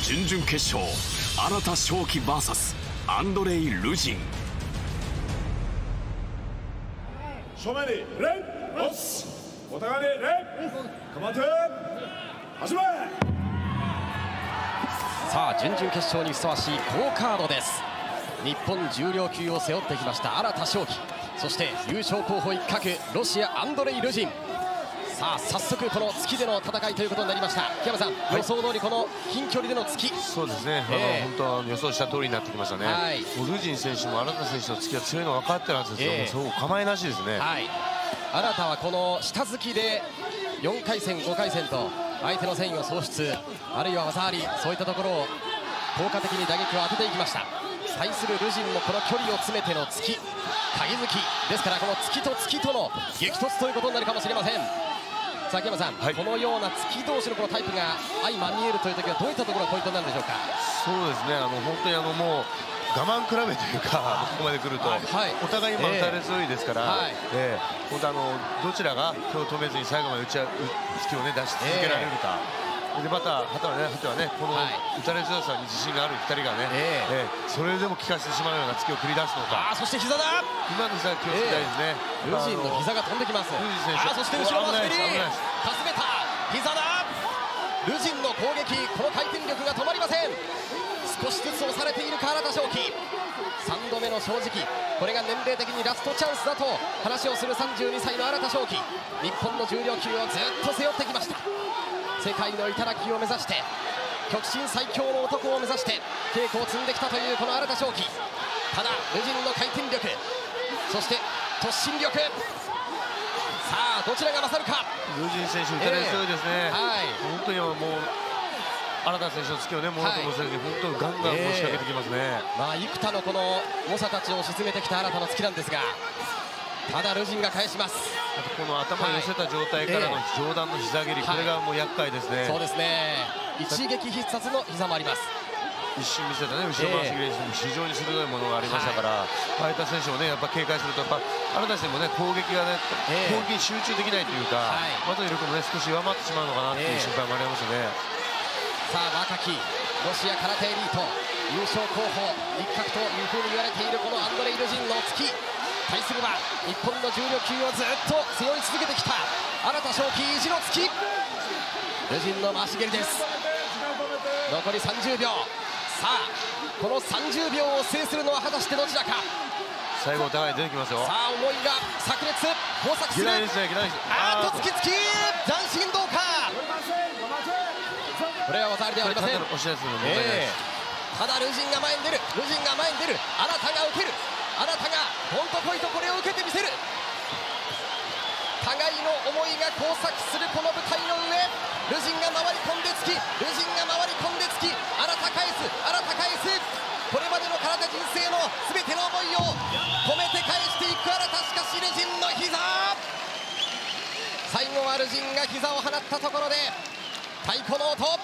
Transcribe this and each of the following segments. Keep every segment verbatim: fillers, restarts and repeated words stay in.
準々決勝、新田翔輝 ブイエス アンドレイ・ルジン。 正面に礼、よし、お互いに礼、構って始め。 さあ準々決勝にふさわしい好カードです。日本重量級を背負ってきました新田翔輝、そして優勝候補一角ロシアアンドレイ・ルジン。さあ早速この月での戦いということになりました。木山さん、はい、予想通りこの近距離での月。 そうですね、えー、あの本当予想した通りになってきましたね。はい、もうルジン選手も新田選手の月が強いの分かってるはずですよ。えー、そう構いなしですね。 はい、新田はこの下突きでよんかい戦ごかい戦と相手の戦意を喪失、あるいは技あり、そういったところを効果的に打撃を当てていきました。対するルジンもこの距離を詰めての突き、鍵突きですから、この突きと突きとの激突ということになるかもしれません。さあ木山さん、はい、このような突き同士のこのタイプが相まみえるという時はどういったところがポイントになるでしょうか。 そうですね、あの本当にあのもう我慢比べというか、ここまで来ると、はい、お互い今打たれ強いですから、えーえー、本当あのどちらが手を止めずに最後まで打ち突きをね出し続けられるか。えー、でまた、はたはね、はたはね、この打たれ強さに自信があるふたりがね、えーえー、それでも効かせてしまうような突きを繰り出すのか。 あ、そして膝だ。 今の膝気をつけたいですね。 ルジンの膝が飛んできます。ルジン選手、あ、そして後ろ回し蹴り、かすめた膝だ。ルジンの攻撃、この回転力が止まりません。少しずつ押されている新田翔輝。さんどめの正直、これが年齢的にラストチャンスだと話をするさんじゅうにさいの新田翔輝。日本の重量級をずっと背負ってきました。世界の頂を目指して、極真最強の男を目指して稽古を積んできたというこの新田翔輝。ただルジンの回転力、そして突進力、さあどちらが勝るか。 ルジン選手打たれ強いですね。えー、はい、本当にもう新田選手の突きをねものともせずに、本当ガンガン押しかけてきますね。 えー、まあ幾多のこの猛者たちを沈めてきた新田の突きなんですが、ただルジンが返します。 あとこの頭を寄せた状態からの上段の膝蹴り、これがもう厄介ですね。 そうですね、一撃必殺の膝もあります。 一瞬見せたね後ろ回し蹴り、非常に鋭いものがありましたから、相田選手もねやっぱ警戒すると、やっぱ新田選手もね攻撃がね、攻撃に集中できないというか、技の力もね少し弱まってしまうのかなっていう心配もありますよね。 さあ若きロシア空手エリート優勝候補一角というふうに言われているこのアンドレイ・ルジンの突き、対するは日本の重量級をずっと背負い続けてきた新田翔輝、意地の突き。ルジンの回し蹴りです。残りさんじゅうびょう。さあこのさんじゅうびょうを制するのは果たしてどちらか。 最後お互い出てきますよ。 さあ思いが炸裂交錯する。あーっと突き突き斬新どうか。これは技ありではありません。えー、ただルジンが前に出る、ルジンが前に出る、新田が受ける、新田がポンと来いとこれを受けてみせる。互いの思いが交錯するこの舞台の上、ルジンが回り込んで突き、ルジンが回り込んで突き、新田返す、新田返す。これまでの空手人生の全ての思いを込めて返していく新田。しかしルジンの膝、最後はルジンが膝を放ったところで太鼓の音。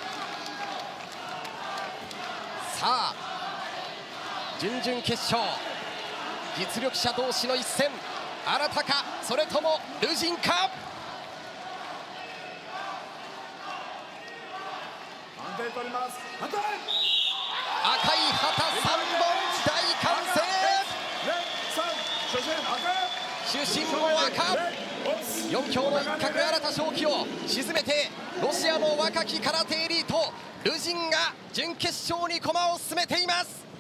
さあ準々決勝、実力者同士の一戦、新田かそれともルジンか。 安定取ります。反対。 赤い旗さんぼん大歓声。主審も赤。よん強の一角新田翔輝を沈めて、ロシアの若き空手エリートルジンが準決勝に駒を進めています。